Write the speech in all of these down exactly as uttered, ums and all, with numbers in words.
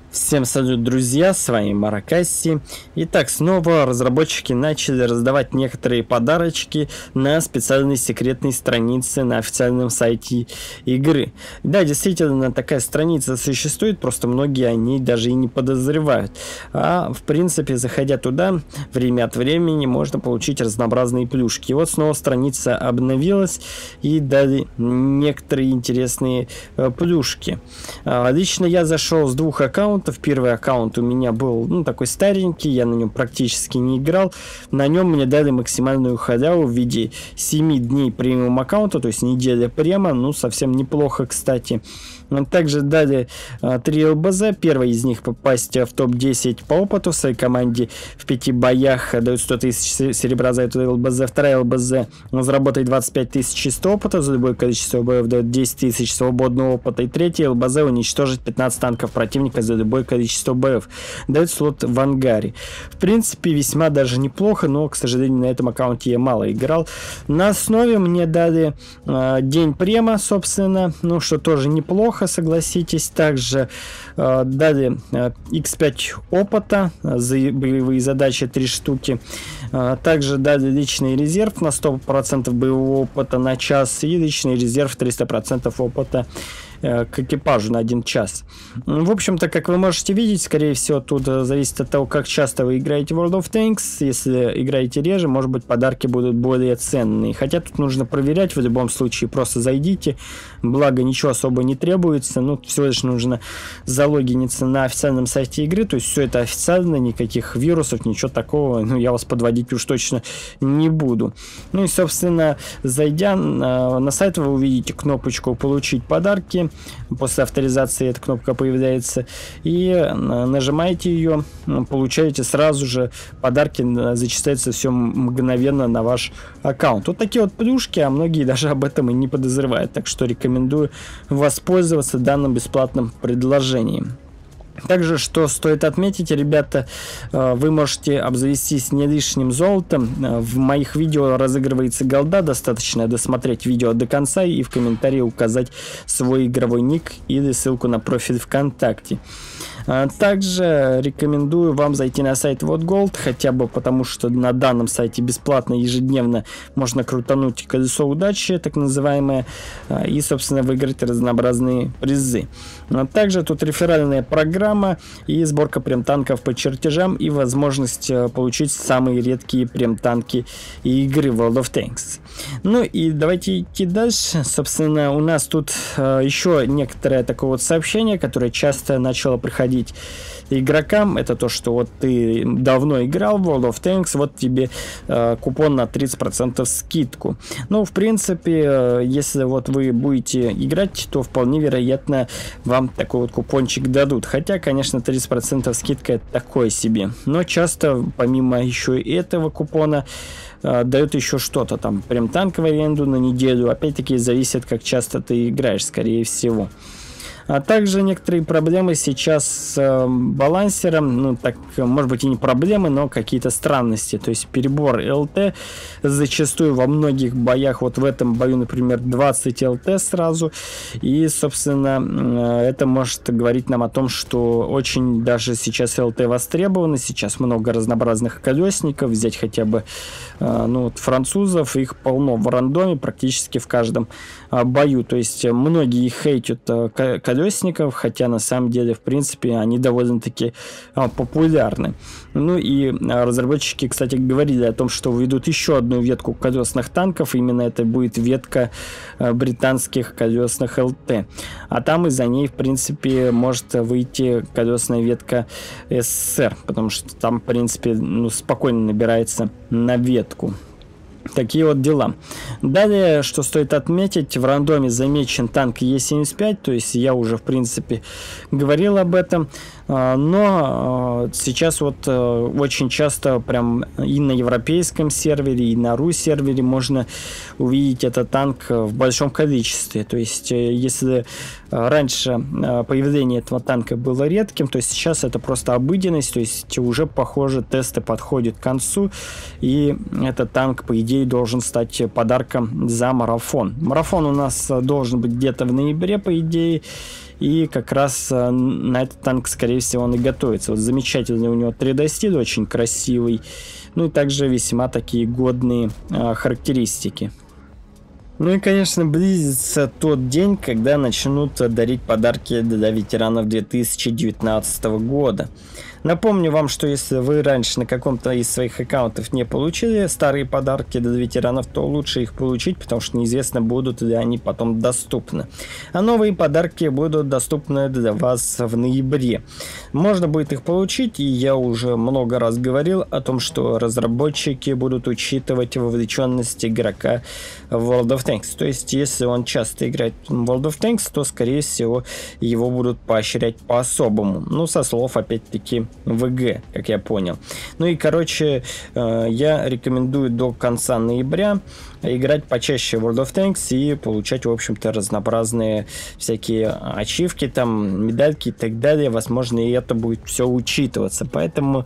Всем салют, друзья, с вами Маракасси. Итак, снова разработчики начали раздавать некоторые подарочки на специальной секретной странице на официальном сайте игры. Да, действительно, такая страница существует, просто многие о ней даже и не подозревают. А, в принципе, заходя туда, время от времени можно получить разнообразные плюшки. И вот снова страница обновилась и дали некоторые интересные э, плюшки. А, лично я зашел с двух аккаунтов. Первый аккаунт у меня был, ну, такой старенький, я на нем практически не играл. На нем мне дали максимальную халяву в виде семи дней премиум аккаунта, то есть неделя према, ну, совсем неплохо, кстати. Также дали а, три эл бэ зэ. Первый из них попасть в топ десять по опыту в своей команде в пяти боях дают сто тысяч серебра за эту эл бэ зэ. Вторая эл бэ зэ заработает двадцать пять тысяч чистого опыта, за любое количество боев дает десять тысяч свободного опыта. И третья эл бэ зэ уничтожит пятнадцать танков противника за любое количество боев, дает слот в ангаре. В принципе, весьма даже неплохо, но, к сожалению, на этом аккаунте я мало играл. На основе мне дали э, день према, собственно, ну, что тоже неплохо, согласитесь. Также э, дали э, икс пять опыта за боевые задачи, три штуки. Э, также дали личный резерв на сто процентов боевого опыта на час и личный резерв триста процентов опыта к экипажу на один час. В общем-то, как вы можете видеть, скорее всего, тут зависит от того, как часто вы играете в World of Tanks. Если играете реже, может быть, подарки будут более ценные. Хотя тут нужно проверять, в любом случае, просто зайдите. Благо, ничего особо не требуется. Ну, всего лишь нужно залогиниться на официальном сайте игры. То есть, все это официально, никаких вирусов, ничего такого. Ну, я вас подводить уж точно не буду. Ну и, собственно, зайдя на, на сайт, вы увидите кнопочку «Получить подарки». После авторизации эта кнопка появляется, и нажимаете ее, получаете сразу же подарки, зачисляются все мгновенно на ваш аккаунт. Вот такие вот плюшки, а многие даже об этом и не подозревают, так что рекомендую воспользоваться данным бесплатным предложением. Также, что стоит отметить, ребята, вы можете обзавестись не лишним золотом. В моих видео разыгрывается голда, достаточно досмотреть видео до конца и в комментарии указать свой игровой ник или ссылку на профиль ВКонтакте. Также рекомендую вам зайти на сайт вот голд, хотя бы потому, что на данном сайте бесплатно ежедневно можно крутануть колесо удачи, так называемое, и, собственно, выиграть разнообразные призы. Также тут реферальная программа и сборка прем-танков по чертежам и возможность получить самые редкие прем-танки игры World of Tanks. Ну и давайте идти дальше. Собственно, у нас тут еще некоторое такое вот сообщение, которое часто начало приходить игрокам. Это то, что вот ты давно играл в World of Tanks, вот тебе э, купон на тридцать процентов скидку. Ну, в принципе, э, если вот вы будете играть, то вполне вероятно вам такой вот купончик дадут. Хотя, конечно, тридцать процентов скидка это такое себе. Но часто, помимо еще и этого купона, э, дают еще что-то там. Прям танк в аренду на неделю. Опять-таки, зависит, как часто ты играешь, скорее всего. А также некоторые проблемы сейчас с э, балансером, ну так, может быть и не проблемы, но какие-то странности, то есть перебор эл тэ зачастую во многих боях, вот в этом бою, например, двадцать эл тэ сразу, и, собственно, э, это может говорить нам о том, что очень даже сейчас эл тэ востребованы, сейчас много разнообразных колесников, взять хотя бы э, ну, вот французов, их полно в рандоме практически в каждом э, бою, то есть многие хейтят э, колесников, колесников, хотя на самом деле, в принципе, они довольно-таки а, популярны. Ну и а, разработчики, кстати, говорили о том, что введут еще одну ветку колесных танков, именно это будет ветка а, британских колесных эл тэ. А там из-за ней, в принципе, может выйти колесная ветка эс эс эр, потому что там, в принципе, ну, спокойно набирается на ветку. Такие вот дела. Далее, что стоит отметить, в рандоме замечен танк е семьдесят пять, то есть я уже, в принципе, говорил об этом, но сейчас вот очень часто прям и на европейском сервере, и на ру сервере можно увидеть этот танк в большом количестве. То есть, если раньше появление этого танка было редким, то сейчас это просто обыденность, то есть уже, похоже, тесты подходят к концу, и этот танк, по идее, должен стать подарком за марафон. Марафон у нас должен быть где-то в ноябре, по идее, и как раз на этот танк, скорее всего, он и готовится. Вот замечательный у него три дэ стиль, очень красивый, ну и также весьма такие годные а, характеристики. Ну и, конечно, близится тот день, когда начнут дарить подарки для ветеранов две тысячи девятнадцатого года. Напомню вам, что если вы раньше на каком-то из своих аккаунтов не получили старые подарки для ветеранов, то лучше их получить, потому что неизвестно, будут ли они потом доступны. А новые подарки будут доступны для вас в ноябре. Можно будет их получить, и я уже много раз говорил о том, что разработчики будут учитывать вовлеченность игрока в World of Tanks. То есть, если он часто играет в World of Tanks, то, скорее всего, его будут поощрять по-особому. Ну, со слов, опять-таки, вэ гэ, как я понял. Ну и, короче, я рекомендую до конца ноября играть почаще в World of Tanks и получать, в общем-то, разнообразные всякие ачивки, там, медальки и так далее. Возможно, и это будет все учитываться. Поэтому,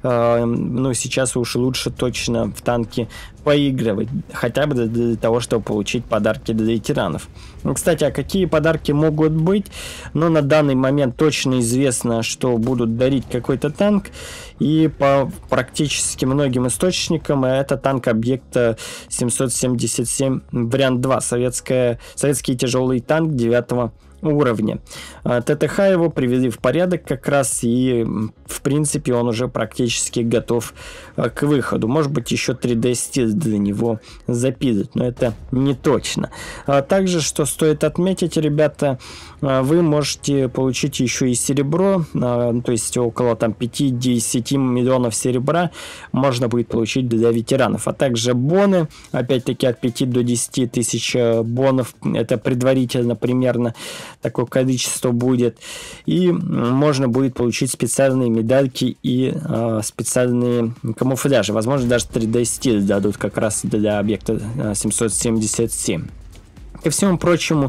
ну, сейчас уж лучше точно в танки поигрывать, хотя бы для того, чтобы получить подарки для ветеранов. Кстати, а какие подарки могут быть? Но на данный момент точно известно, что будут дарить какой-то танк, и по практически многим источникам это танк объекта семьсот семьдесят семь вариант два, советская, советский тяжелый танк девятого уровня. тэ тэ ха его привели в порядок как раз, и в принципе он уже практически готов к выходу. Может быть, еще три дэ стиль для него запилят, но это не точно. А также, что стоит отметить, ребята, вы можете получить еще и серебро, то есть около там пяти-десяти миллионов серебра можно будет получить для ветеранов, а также боны, опять-таки от пяти до десяти тысяч бонов, это предварительно примерно такое количество будет, и можно будет получить специальные медальки и э, специальные камуфляжи, возможно, даже три дэ стиль дадут как раз для объекта семьсот семьдесят семь. Ко всему прочему,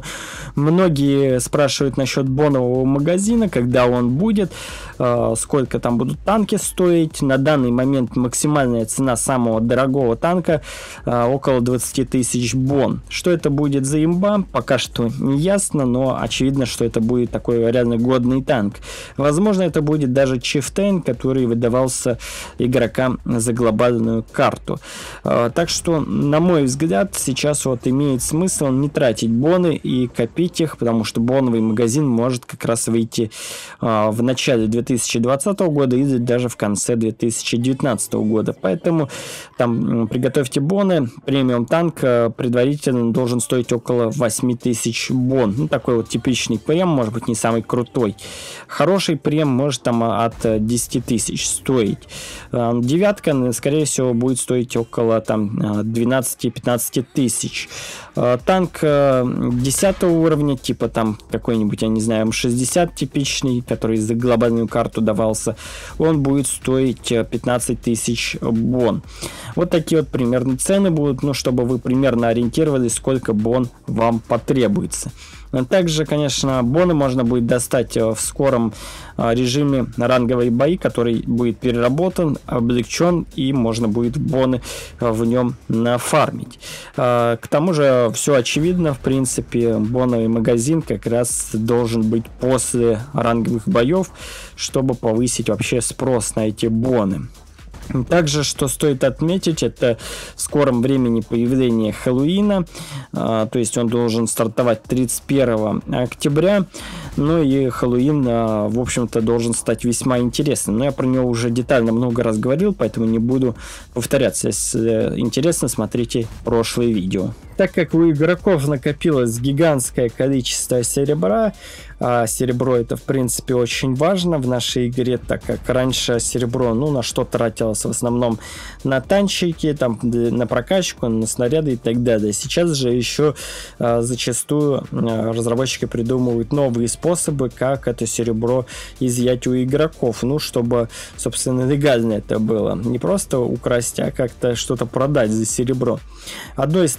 многие спрашивают насчет бонового магазина, когда он будет, э, сколько там будут танки стоить. На данный момент максимальная цена самого дорогого танка э, около двадцати тысяч бон. Что это будет за имба, пока что не ясно, но очевидно, что это будет такой реально годный танк. Возможно, это будет даже Chieftain, который выдавался игрокам за глобальную карту. Э, так что, на мой взгляд, сейчас вот имеет смысл не тратить тратить боны и копить их, потому что боновый магазин может как раз выйти а, в начале две тысячи двадцатого года или даже в конце две тысячи девятнадцатого года. Поэтому там приготовьте боны. Премиум танк а, предварительно должен стоить около восьми тысяч бон. Ну, такой вот типичный прем, может быть, не самый крутой. Хороший прем может там от десяти тысяч стоить. А, девятка, скорее всего, будет стоить около там двенадцати-пятнадцати тысяч. А, танк десятого уровня, типа там какой-нибудь, я не знаю, эм шестьдесят типичный, который за глобальную карту давался, он будет стоить пятнадцать тысяч бон. Вот такие вот примерно цены будут, ну, чтобы вы примерно ориентировались, сколько бон вам потребуется. Также, конечно, боны можно будет достать в скором режиме ранговые бои, который будет переработан, облегчен, и можно будет боны в нем нафармить. К тому же все очевидно, в принципе, боновый магазин как раз должен быть после ранговых боев, чтобы повысить вообще спрос на эти боны. Также, что стоит отметить, это в скором времени появление Хэллоуина, а, то есть он должен стартовать тридцать первого октября, ну и Хэллоуин, а, в общем-то, должен стать весьма интересным, но я про него уже детально много раз говорил, поэтому не буду повторяться. Если интересно, смотрите прошлые видео. Так как у игроков накопилось гигантское количество серебра, а серебро это в принципе очень важно в нашей игре, так как раньше серебро, ну, на что тратилось в основном на танчики, там, на прокачку, на снаряды и так далее. Сейчас же еще а, зачастую а, разработчики придумывают новые способы, как это серебро изъять у игроков, ну, чтобы, собственно, легально это было. Не просто украсть, а как-то что-то продать за серебро. Одно из таких популярных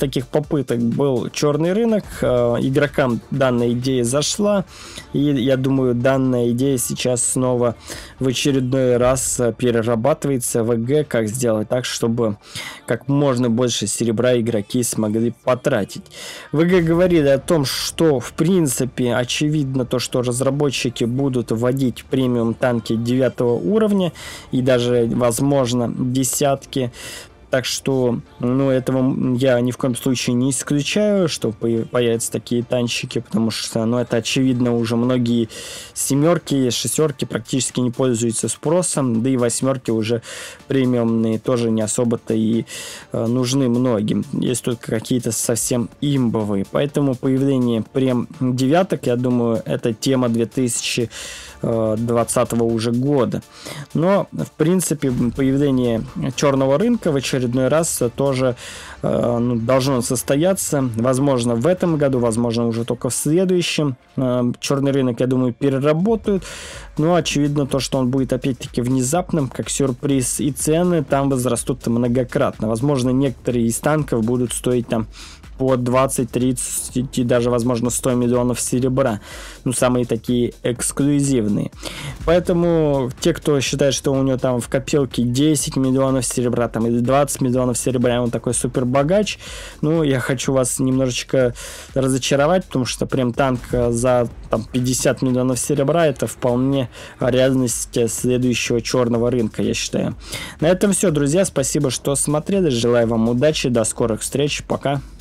попыток был черный рынок, игрокам данная идея зашла, и я думаю, данная идея сейчас снова в очередной раз перерабатывается в ВГ, как сделать так, чтобы как можно больше серебра игроки смогли потратить. ВГ говорили о том, что в принципе очевидно то, что разработчики будут вводить премиум танки девятого уровня и даже возможно десятки. Так что, ну, этого я ни в коем случае не исключаю, что появятся такие танчики, потому что, ну, это очевидно, уже многие семерки, шестерки практически не пользуются спросом, да и восьмерки уже премиумные тоже не особо-то и э, нужны многим. Есть только какие-то совсем имбовые. Поэтому появление прем девяток, я думаю, это тема две тысячи двадцатого уже года. Но, в принципе, появление черного рынка в очередной раз тоже э, ну, должно состояться. Возможно, в этом году, возможно, уже только в следующем. Э, черный рынок, я думаю, переработают. Но очевидно то, что он будет опять-таки внезапным, как сюрприз. И цены там возрастут многократно. Возможно, некоторые из танков будут стоить там по двадцать, тридцать и даже, возможно, сто миллионов серебра. Ну, самые такие эксклюзивные. Поэтому те, кто считает, что у него там в копилке десять миллионов серебра там, или двадцать миллионов серебра, и он такой супер богач, ну, я хочу вас немножечко разочаровать, потому что прям танк за там, пятьдесят миллионов серебра — это вполне реальность следующего черного рынка, я считаю. На этом все, друзья. Спасибо, что смотрели. Желаю вам удачи. До скорых встреч. Пока.